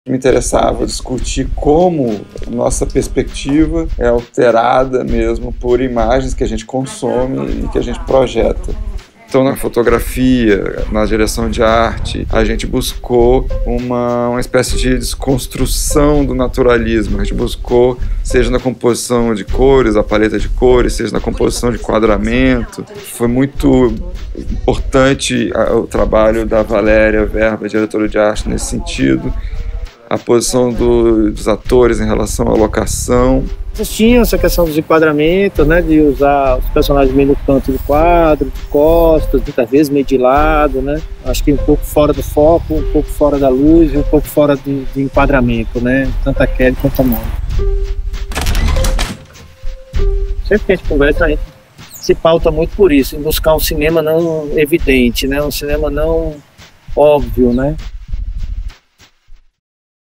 Me interessava discutir como nossa perspectiva é alterada mesmo por imagens que a gente consome e que a gente projeta. Então, na fotografia, na direção de arte, a gente buscou uma espécie de desconstrução do naturalismo. A gente buscou, seja na composição de cores, a paleta de cores, seja na composição de enquadramento. Foi muito importante o trabalho da Valéria Verba, diretora de arte, nesse sentido. A posição dos atores em relação à locação. Vocês tinham essa questão dos enquadramentos, né, de usar os personagens meio no canto do quadro, de costas, muitas vezes meio de lado, né? Acho que um pouco fora do foco, um pouco fora da luz e um pouco fora de enquadramento, né? Tanto a Kelly quanto a Mônica. Sempre que a gente conversa, a gente se pauta muito por isso, em buscar um cinema não evidente, né? Um cinema não óbvio, né?